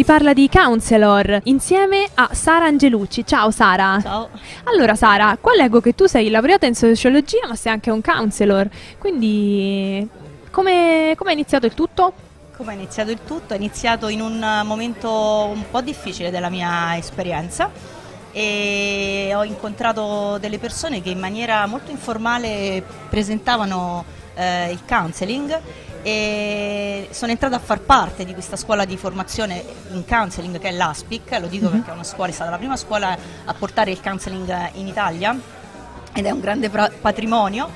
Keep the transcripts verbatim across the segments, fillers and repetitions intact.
si parla di counselor insieme a Sara Angelucci. Ciao Sara. Ciao. Allora Sara, qua leggo che tu sei laureata in sociologia ma sei anche un counselor, quindi come come è iniziato il tutto? Come è iniziato il tutto? È iniziato in un momento un po' difficile della mia esperienza e ho incontrato delle persone che in maniera molto informale presentavano eh, il counseling e sono entrata a far parte di questa scuola di formazione in counseling che è l'A S P I C, lo dico perché è una scuola, è stata la prima scuola a portare il counseling in Italia ed è un grande patrimonio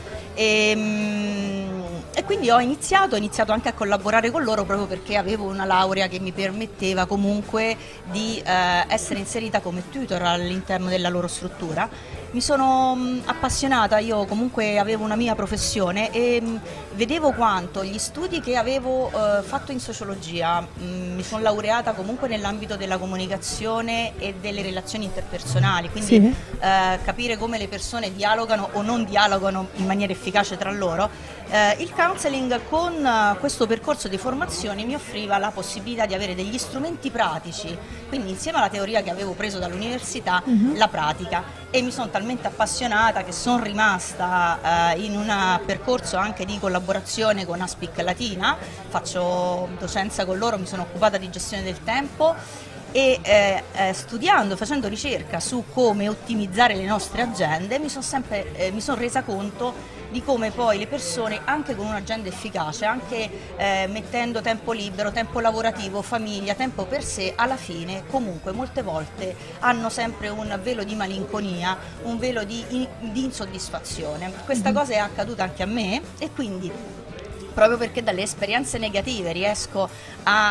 e, e quindi ho iniziato, ho iniziato anche a collaborare con loro proprio perché avevo una laurea che mi permetteva comunque di eh, essere inserita come tutor all'interno della loro struttura. Mi sono mh, appassionata, io comunque avevo una mia professione e mh, vedevo quanto gli studi che avevo eh, fatto in sociologia, mh, mi sono laureata comunque nell'ambito della comunicazione e delle relazioni interpersonali, quindi Sì. eh, capire come le persone dialogano o non dialogano in maniera efficace tra loro. Eh, il counseling con uh, questo percorso di formazione mi offriva la possibilità di avere degli strumenti pratici, quindi insieme alla teoria che avevo preso dall'università, uh-huh. la pratica, e mi sono talmente appassionata che sono rimasta uh, in un percorso anche di collaborazione con A S P I C Latina, faccio docenza con loro, mi sono occupata di gestione del tempo e eh, eh, studiando, facendo ricerca su come ottimizzare le nostre agende mi sono sempre eh, mi sono resa conto di come poi le persone anche con un'agenda efficace, anche eh, mettendo tempo libero, tempo lavorativo, famiglia, tempo per sé, alla fine comunque molte volte hanno sempre un velo di malinconia, un velo di, di insoddisfazione. Questa cosa è accaduta anche a me e quindi proprio perché dalle esperienze negative riesco a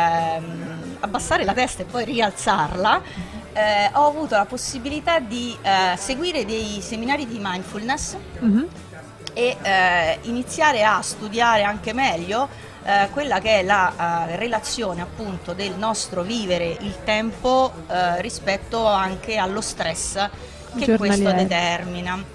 ehm, abbassare la testa e poi rialzarla, eh, ho avuto la possibilità di eh, seguire dei seminari di mindfulness mm-hmm. e eh, iniziare a studiare anche meglio eh, quella che è la eh, relazione appunto del nostro vivere il tempo eh, rispetto anche allo stress che questo determina.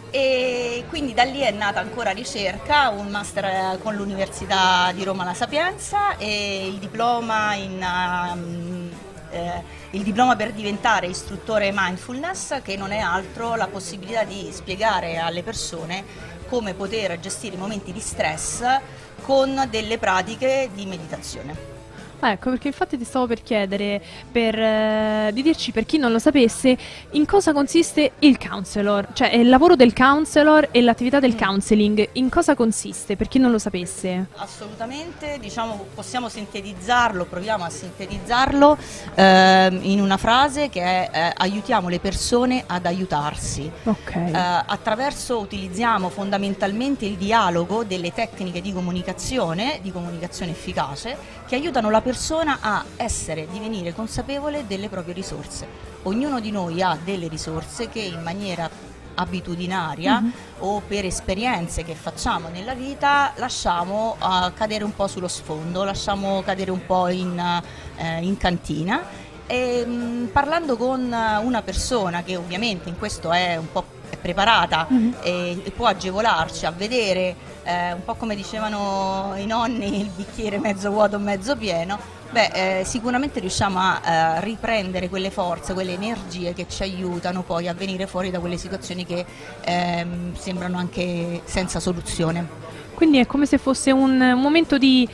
E quindi da lì è nata ancora ricerca, un master con l'Università di Roma La Sapienza e il diploma, in, um, eh, il diploma per diventare istruttore mindfulness, che non è altro la possibilità di spiegare alle persone come poter gestire i momenti di stress con delle pratiche di meditazione. Ecco, perché infatti ti stavo per chiedere per, eh, di dirci, per chi non lo sapesse, in cosa consiste il counselor, cioè il lavoro del counselor e l'attività del counseling, in cosa consiste, per chi non lo sapesse? Assolutamente, diciamo, possiamo sintetizzarlo, proviamo a sintetizzarlo eh, in una frase che è eh, aiutiamo le persone ad aiutarsi. Okay. Eh, attraverso, utilizziamo fondamentalmente il dialogo, delle tecniche di comunicazione, di comunicazione efficace, che aiutano la persona a essere, divenire consapevole delle proprie risorse. Ognuno di noi ha delle risorse che in maniera abitudinaria mm-hmm. o per esperienze che facciamo nella vita lasciamo uh, cadere un po' sullo sfondo, lasciamo cadere un po' in, uh, in cantina e mh, parlando con una persona che ovviamente in questo è un po' è preparata mm-hmm. e, e può agevolarci a vedere eh, un po' come dicevano i nonni, il bicchiere mezzo vuoto o mezzo pieno, beh eh, sicuramente riusciamo a eh, riprendere quelle forze, quelle energie che ci aiutano poi a venire fuori da quelle situazioni che ehm, sembrano anche senza soluzione. Quindi è come se fosse un momento di,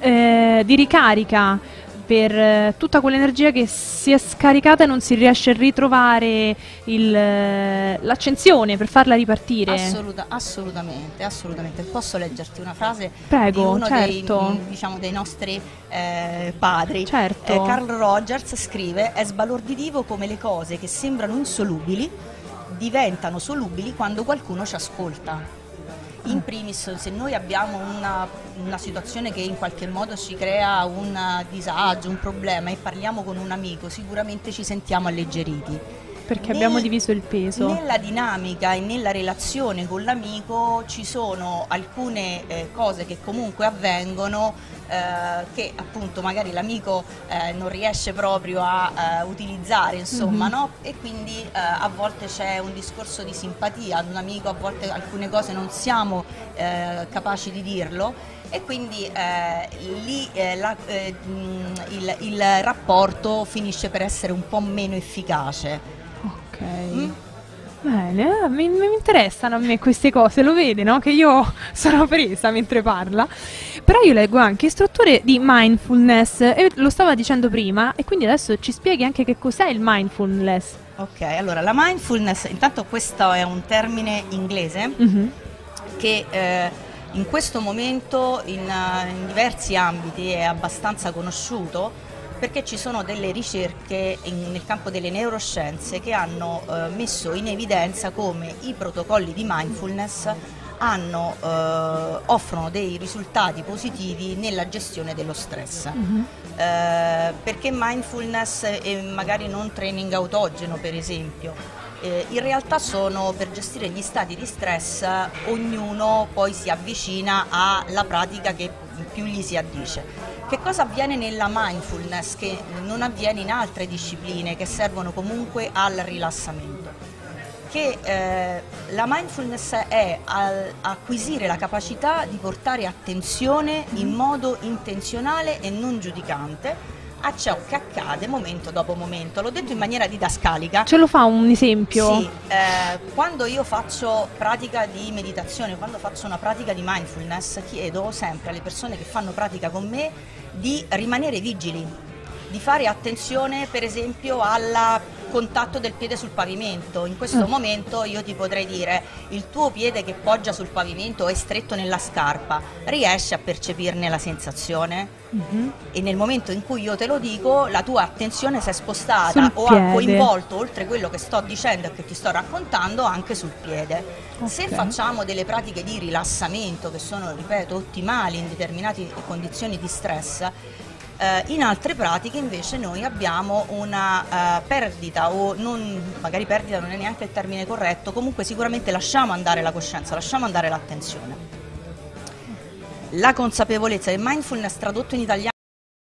eh, di ricarica per eh, tutta quell'energia che si è scaricata e non si riesce a ritrovare il, eh, l'accensione per farla ripartire. Assoluta, assolutamente, assolutamente. Posso leggerti una frase? Prego, di uno certo. dei, diciamo, dei nostri eh, padri. Certo. Eh, Carl Rogers scrive: è sbalorditivo come le cose che sembrano insolubili diventano solubili quando qualcuno ci ascolta. In primis, se noi abbiamo una, una situazione che in qualche modo ci crea un disagio, un problema e parliamo con un amico, sicuramente ci sentiamo alleggeriti. Perché Nel, abbiamo diviso il peso. Nella dinamica e nella relazione con l'amico ci sono alcune eh, cose che comunque avvengono eh, che appunto magari l'amico eh, non riesce proprio a uh, utilizzare, insomma, mm-hmm. no? E quindi uh, a volte c'è un discorso di simpatia ad un amico, a volte alcune cose non siamo eh, capaci di dirlo e quindi eh, lì eh, la, eh, il, il rapporto finisce per essere un po' meno efficace. Ok. Mm? Bene, eh, mi, mi interessano a me queste cose, lo vede, no? Che io sono presa mentre parla. Però io leggo anche istruttore di mindfulness e lo stava dicendo prima, e quindi adesso ci spieghi anche che cos'è il mindfulness. Ok, allora la mindfulness, intanto questo è un termine inglese mm-hmm. che eh, in questo momento in, in diversi ambiti è abbastanza conosciuto, perché ci sono delle ricerche in, nel campo delle neuroscienze che hanno eh, messo in evidenza come i protocolli di mindfulness hanno, eh, offrono dei risultati positivi nella gestione dello stress. Mm-hmm. eh, perché mindfulness e magari non training autogeno, per esempio, eh, in realtà sono per gestire gli stati di stress, ognuno poi si avvicina alla pratica che più gli si addice. Che cosa avviene nella mindfulness che non avviene in altre discipline che servono comunque al rilassamento? Che eh, la mindfulness è al, acquisire la capacità di portare attenzione in modo intenzionale e non giudicante a ciò che accade momento dopo momento. L'ho detto in maniera didascalica. Ce lo fa un esempio? Sì, eh, quando io faccio pratica di meditazione, quando faccio una pratica di mindfulness, chiedo sempre alle persone che fanno pratica con me di rimanere vigili, di fare attenzione per esempio al contatto del piede sul pavimento. In questo mm. momento io ti potrei dire: il tuo piede che poggia sul pavimento è stretto nella scarpa, riesci a percepirne la sensazione? Mm-hmm. E nel momento in cui io te lo dico, la tua attenzione si è spostata sul o piede. Ha coinvolto, oltre quello che sto dicendo e che ti sto raccontando, anche sul piede. Okay. Se facciamo delle pratiche di rilassamento che sono, ripeto, ottimali in determinate condizioni di stress, Uh, in altre pratiche invece noi abbiamo una uh, perdita, o non, magari perdita non è neanche il termine corretto, comunque sicuramente lasciamo andare la coscienza, lasciamo andare l'attenzione. La consapevolezza, il mindfulness tradotto in italiano